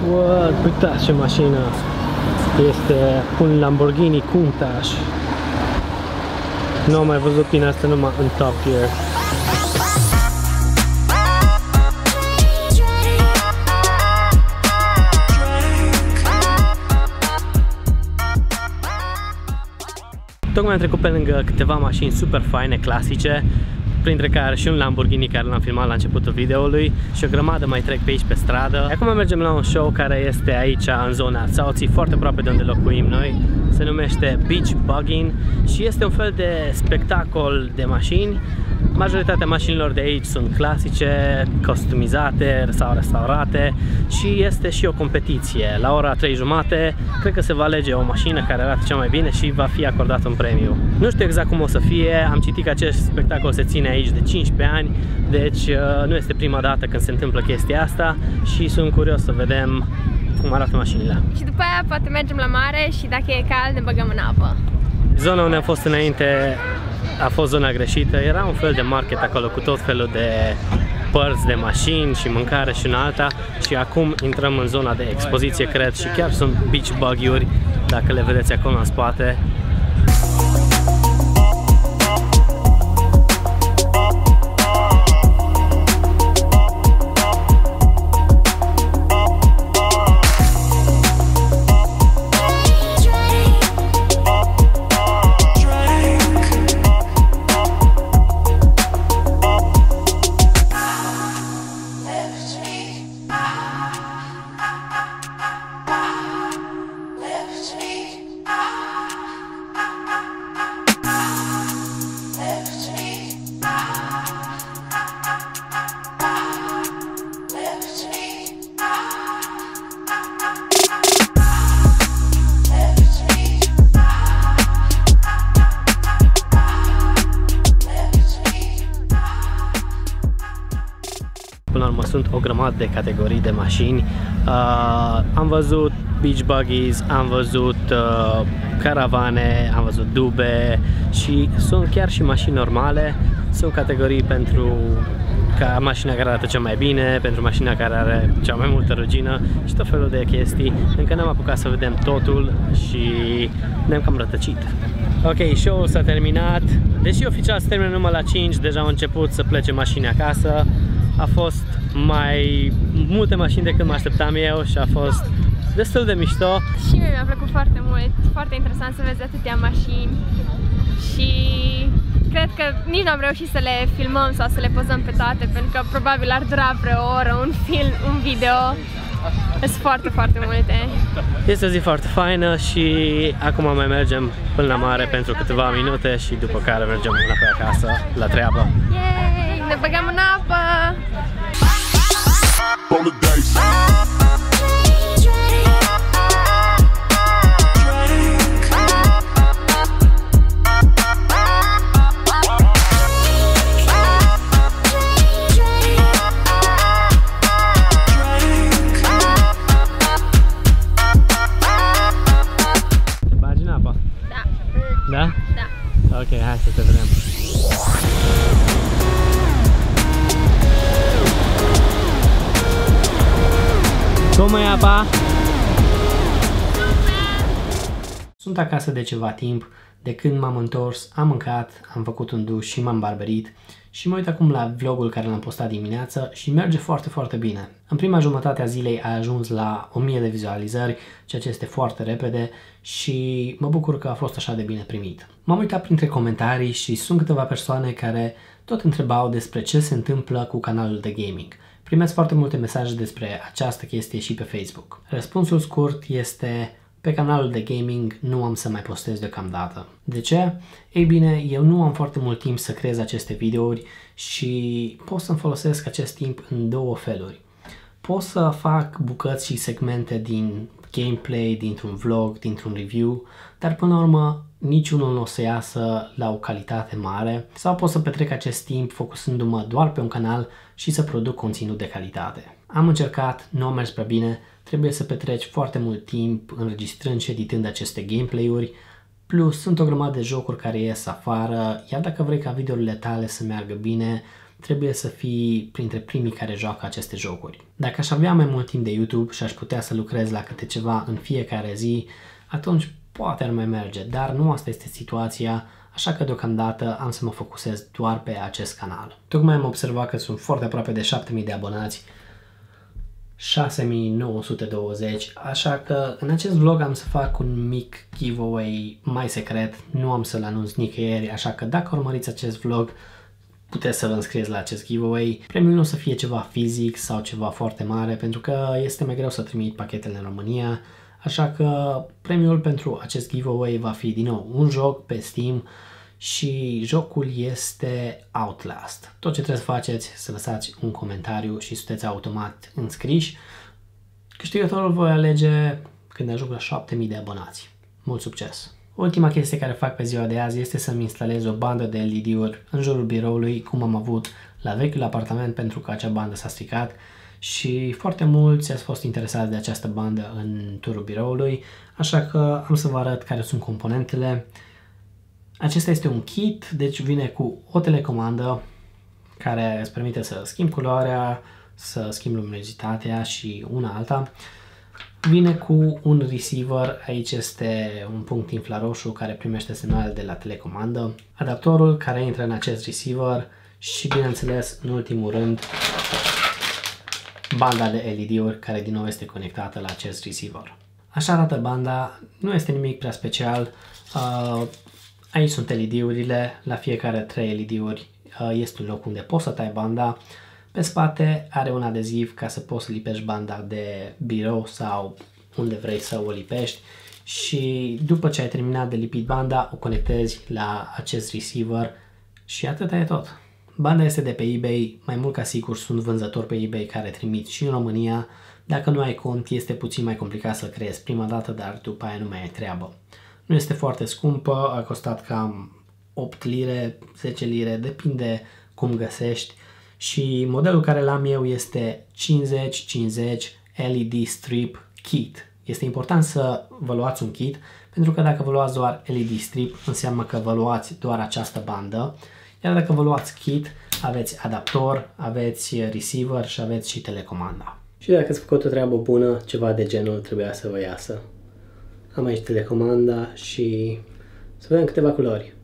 What? Uitați ce mașină! Este un Lamborghini Countach. Nu am mai văzut prin asta numai în Top Gear. Tocmai am trecut pe lângă câteva mașini super faine, clasice, printre care și un Lamborghini care l-am filmat la începutul videoului și o grămadă mai trec pe aici pe stradă. Acum mergem la un show care este aici în zona Southie, foarte aproape de unde locuim noi. Se numește Beach Bugging și este un fel de spectacol de mașini. Majoritatea mașinilor de aici sunt clasice, customizate sau restaurate și este și o competiție. La ora 3:30 cred că se va alege o mașină care arată cea mai bine și va fi acordat un premiu. Nu știu exact cum o să fie, am citit că acest spectacol se ține aici de 15 ani, deci nu este prima dată când se întâmplă chestia asta și sunt curios să vedem cum arată mașinile. Și după aia poate mergem la mare și dacă e cald ne băgăm în apă. Zona unde am fost înainte a fost zona greșită, era un fel de market acolo cu tot felul de părți de mașini și mâncare și în alta și acum intrăm în zona de expoziție, cred, și chiar sunt beach buggy-uri, dacă le vedeți acolo în spate. Până la urmă sunt o grămadă de categorii de mașini. Am văzut beach buggies, am văzut caravane, am văzut dube și sunt chiar și mașini normale. Sunt categorii pentru mașina care arată cel mai bine, pentru mașina care are cea mai multă rugină și tot felul de chestii. Încă n-am apucat să vedem totul și ne-am cam rătăcit. Ok, show-ul s-a terminat. Deși oficial se termină numai la 5, deja au început să plece mașini acasă. A fost mai multe mașini decât mă așteptam eu și a fost destul de mișto. Și mie mi-a plăcut foarte mult, foarte interesant să vezi atâtea mașini și cred că nici nu am reușit să le filmăm sau să le pozăm pe toate, pentru că probabil ar dura vreo oră un video. Sunt foarte, foarte multe. Este o zi foarte faină și acum mai mergem până la mare pentru câteva minute și după care mergem înapoi acasă la treabă. Yay! Ne băgăm în apă! Da? Da. Ok, hai să te vedem. Cum e apa? Sunt acasă de ceva timp, de când m-am întors, am mâncat, am făcut un duș și m-am barberit și mă uit acum la vlogul care l-am postat dimineața și merge foarte, foarte bine. În prima jumătate a zilei a ajuns la 1000 de vizualizări, ceea ce este foarte repede și mă bucur că a fost așa de bine primit. M-am uitat printre comentarii și sunt câteva persoane care tot întrebau despre ce se întâmplă cu canalul de gaming. Primesc foarte multe mesaje despre această chestie și pe Facebook. Răspunsul scurt este: pe canalul de gaming nu am să mai postez deocamdată. De ce? Ei bine, eu nu am foarte mult timp să creez aceste videouri și pot să-mi folosesc acest timp în două feluri. Pot să fac bucăți și segmente din gameplay, dintr-un vlog, dintr-un review, dar până la urmă niciunul nu o să iasă la o calitate mare, sau pot să petrec acest timp focusându-mă doar pe un canal și să produc conținut de calitate. Am încercat, nu a mers prea bine, trebuie să petreci foarte mult timp înregistrând și editând aceste gameplay-uri, plus sunt o grămadă de jocuri care ies afară, iar dacă vrei ca videourile tale să meargă bine, trebuie să fii printre primii care joacă aceste jocuri. Dacă aș avea mai mult timp de YouTube și aș putea să lucrez la câte ceva în fiecare zi, atunci poate ar mai merge, dar nu asta este situația, așa că deocamdată am să mă focusez doar pe acest canal. Tocmai am observat că sunt foarte aproape de 7000 de abonați, 6920, așa că în acest vlog am să fac un mic giveaway mai secret, nu am să-l anunț nicăieri, așa că dacă urmăriți acest vlog, puteți să vă înscrieți la acest giveaway. Premiul nu o să fie ceva fizic sau ceva foarte mare, pentru că este mai greu să trimit pachetele în România, așa că premiul pentru acest giveaway va fi din nou un joc pe Steam și jocul este Outlast. Tot ce trebuie să faceți să lăsați un comentariu și sunteți automat înscriși. Câștigătorul voi alege când ajung la 7000 de abonați. Mult succes! Ultima chestie care fac pe ziua de azi este să-mi instalez o bandă de LED-uri în jurul biroului, cum am avut la vechiul apartament, pentru că acea bandă s-a stricat și foarte mulți ați fost interesați de această bandă în turul biroului, așa că am să vă arăt care sunt componentele. Acesta este un kit, deci vine cu o telecomandă care îți permite să schimbi culoarea, să schimbi luminozitatea și una alta. Vine cu un receiver, aici este un punct infraroșu care primește semnal de la telecomandă, adaptorul care intră în acest receiver și, bineînțeles, în ultimul rând, banda de LED-uri care din nou este conectată la acest receiver. Așa arată banda, nu este nimic prea special. Aici sunt LED-urile, la fiecare 3 LED-uri este un loc unde poți să tai banda. Pe spate are un adeziv ca să poți să lipești banda de birou sau unde vrei să o lipești și după ce ai terminat de lipit banda, o conectezi la acest receiver și atâta e tot. Banda este de pe eBay, mai mult ca sigur sunt vânzători pe eBay care trimit și în România. Dacă nu ai cont, este puțin mai complicat să creezi prima dată, dar după aia nu mai ai treabă. Nu este foarte scumpă, a costat cam 8 lire, 10 lire, depinde cum găsești. Și modelul care l-am eu este 5050 LED Strip Kit. Este important să vă luați un kit, pentru că dacă vă luați doar LED Strip, înseamnă că vă luați doar această bandă. Iar dacă vă luați kit, aveți adaptor, aveți receiver și aveți și telecomanda. Și dacă ați făcut o treabă bună, ceva de genul trebuia să vă iasă. Am aici telecomanda și să vedem câteva culori.